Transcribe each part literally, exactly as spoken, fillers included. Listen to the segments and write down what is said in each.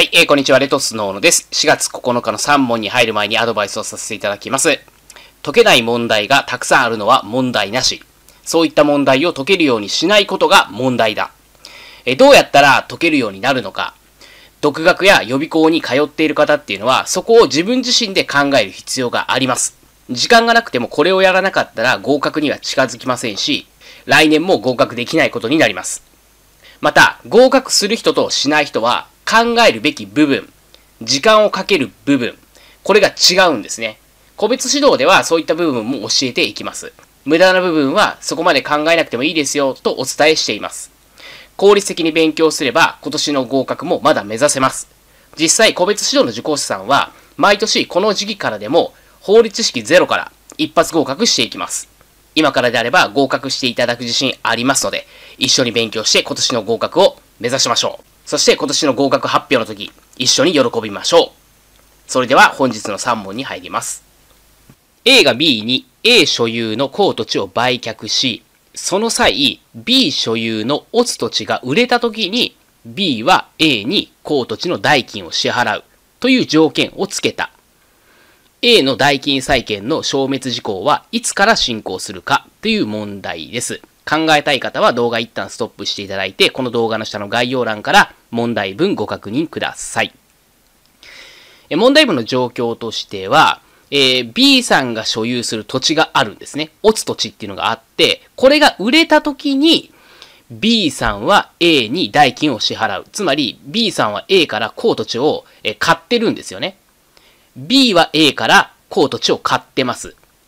、えー、こんにちは。レトスノーノです。しがつここのかのさん問に入る前にアドバイスをさせていただきます。解けない問題がたくさんあるのは問題なし。そういった問題を解けるようにしないことが問題だ。えー、どうやったら解けるようになるのか。独学や予備校に通っている方っていうのは、そこを自分自身で考える必要があります。時間がなくてもこれをやらなかったら合格には近づきませんし、来年も合格できないことになります。また、合格する人としない人は、考えるべき部分、時間をかける部分、これが違うんですね。個別指導ではそういった部分も教えていきます。無駄な部分はそこまで考えなくてもいいですよとお伝えしています。効率的に勉強すれば今年の合格もまだ目指せます。実際個別指導の受講者さんは毎年この時期からでも法律式ゼロから一発合格していきます。今からであれば合格していただく自信ありますので、一緒に勉強して今年の合格を目指しましょう。そして今年の合格発表の時、一緒に喜びましょう。それでは本日のさん問に入ります。A が B に A 所有の公土地を売却し、その際 B 所有のオツ土地が売れた時に B は A に公土地の代金を支払うという条件をつけた。A の代金債権の消滅事項はいつから進行するかという問題です。考えたい方は動画一旦ストップしていただいて、この動画の下の概要欄から問題文ご確認ください。問題文の状況としては、えー、B さんが所有する土地があるんですね。オツ土地っていうのがあって、これが売れた時に B さんは A に代金を支払う。つまり B さんは A から公土地を買ってるんですよね。B は A から公土地を買ってます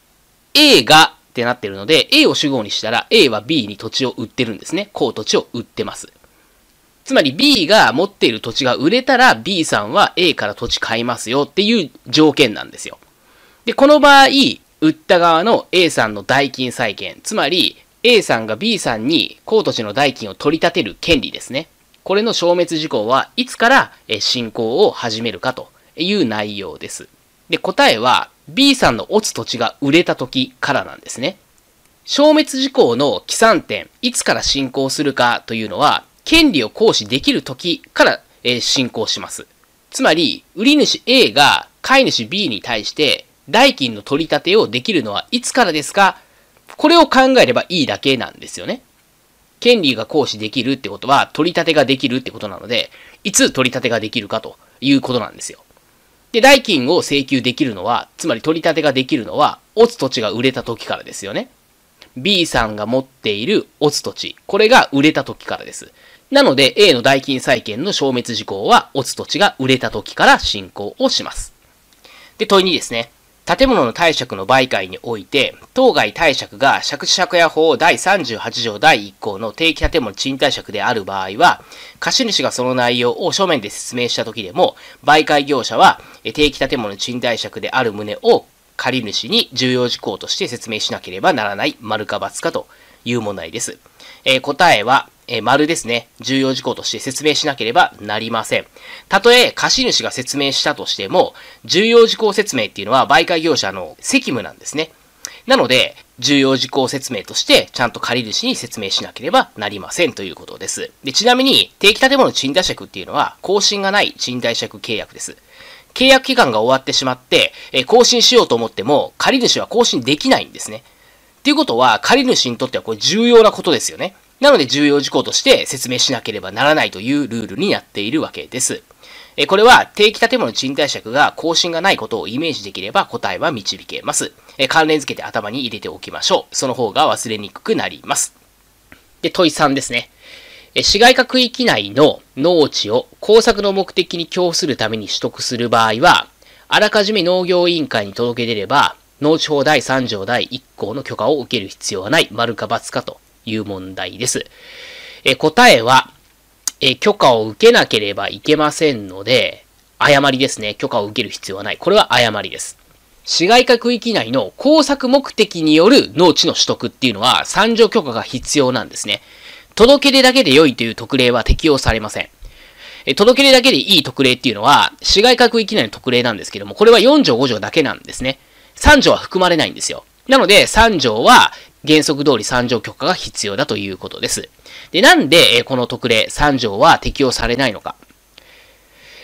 。A がってなってるので、A を主語にしたら A は B に土地を売ってるんですね。公土地を売ってます。つまり B が持っている土地が売れたら B さんは A から土地買いますよっていう条件なんですよ。で、この場合、売った側の A さんの代金債権、つまり A さんが B さんに公土地の代金を取り立てる権利ですね。これの消滅事項はいつから進行を始めるかという内容です。で、答えは B さんのオツ土地が売れた時からなんですね。消滅事項の起算点、いつから進行するかというのは、権利を行使できる時から進行します。つまり、売り主 A が買い主 B に対して代金の取り立てをできるのはいつからですか？これを考えればいいだけなんですよね。権利が行使できるってことは、取り立てができるってことなので、いつ取り立てができるかということなんですよ。で、代金を請求できるのは、つまり取り立てができるのは、オツ土地が売れた時からですよね。B さんが持っているオツ土地、これが売れた時からです。なので、A の代金債権の消滅事項は、オツ土地が売れた時から進行をします。で、問いにですね、建物の貸借の売買において、当該貸借が借地借家法だいさんじゅうはち条だいいっ項の定期建物賃貸借である場合は、貸主がその内容を書面で説明したときでも、売買業者は定期建物賃貸借である旨を借主に重要事項として説明しなければならない、丸か×かという問題です。えー、答えは、えー、丸ですね。重要事項として説明しなければなりません。たとえ貸主が説明したとしても、重要事項説明っていうのは売買業者の責務なんですね。なので、重要事項説明としてちゃんと借主に説明しなければなりませんということです。で、ちなみに定期建物賃貸借っていうのは更新がない賃貸借契約です。契約期間が終わってしまって、えー、更新しようと思っても借主は更新できないんですね。っていうことは借主にとってはこれ重要なことですよね。なので重要事項として説明しなければならないというルールになっているわけです。これは定期建物賃貸借が更新がないことをイメージできれば答えは導けます。関連付けて頭に入れておきましょう。その方が忘れにくくなります。で、問いさんですね。市街化区域内の農地を工作の目的に供付するために取得する場合は、あらかじめ農業委員会に届け出れば、農地法だいさん条だいいっ項の許可を受ける必要はない、丸か×かという問題です。え答えはえ、許可を受けなければいけませんので、誤りですね。許可を受ける必要はない。これは誤りです。市街化区域内の工作目的による農地の取得っていうのは、三条許可が必要なんですね。届け出だけで良いという特例は適用されません。え届け出だけでいい特例っていうのは、市街化区域内の特例なんですけども、これはよん条ご条だけなんですね。さん条は含まれないんですよ。なので、さん条は原則通りさん条許可が必要だということです。で、なんで、この特例さん条は適用されないのか。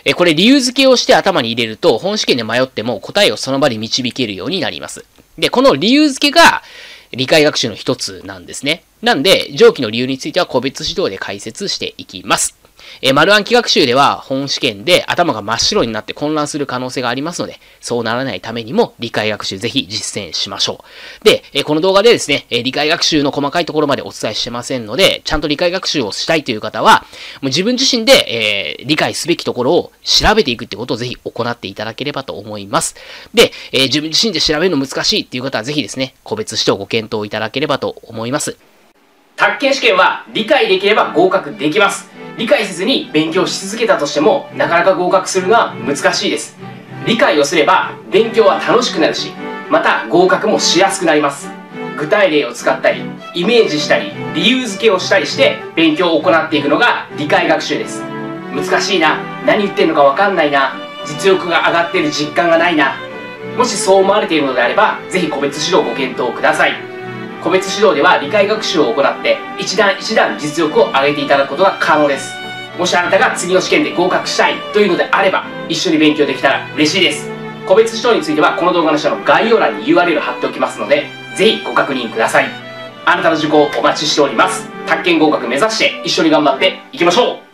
えこれ理由付けをして頭に入れると、本試験で迷っても答えをその場で導けるようになります。で、この理由付けが理解学習の一つなんですね。なんで、上記の理由については個別指導で解説していきます。えー、丸暗記学習では本試験で頭が真っ白になって混乱する可能性がありますので、そうならないためにも理解学習ぜひ実践しましょう。で、えー、この動画でですね、えー、理解学習の細かいところまでお伝えしてませんので、ちゃんと理解学習をしたいという方は、もう自分自身で、えー、理解すべきところを調べていくってことをぜひ行っていただければと思います。で、えー、自分自身で調べるの難しいっていう方はぜひですね、個別指導をご検討いただければと思います。宅建試験は理解できれば合格できます。理解せずに勉強し続けたとしてもなかなか合格するのは難しいです。理解をすれば勉強は楽しくなるし、また合格もしやすくなります。具体例を使ったり、イメージしたり、理由付けをしたりして勉強を行っていくのが理解学習です。難しいな、何言ってんのか分かんないな、実力が上がっている実感がないな、もしそう思われているのであれば、ぜひ個別指導をご検討ください。個別指導では理解学習を行って一段一段実力を上げていただくことが可能です。もしあなたが次の試験で合格したいというのであれば、一緒に勉強できたら嬉しいです。個別指導についてはこの動画の下の概要欄に ユーアールエル 貼っておきますので、ぜひご確認ください。あなたの受講をお待ちしております。宅建合格目指して一緒に頑張っていきましょう。